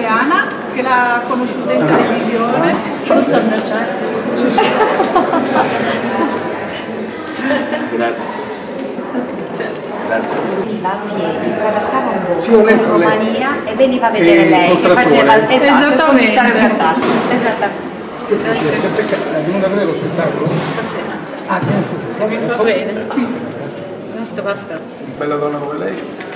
italiana che l'ha conosciuta in televisione. Lo so, certo. Grazie. Grazie. Veniva a piedi, attraversava un bosco in Romania e veniva a vedere lei che faceva il commissario Cartaccio. Esattamente. È venuto a vedere lo spettacolo? Stasera. Ah, stasera. Se mi fa bene. Basta. Bella donna come lei.